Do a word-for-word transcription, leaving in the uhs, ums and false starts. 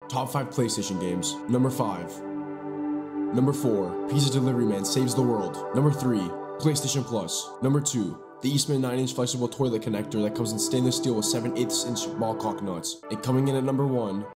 Top five PlayStation games. Number five. Number four. Pizza Delivery Man saves the world. Number three. PlayStation Plus. Number two. The Eastman nine inch flexible toilet connector that comes in stainless steel with seven eighths inch ball cock nuts. And coming in at number one,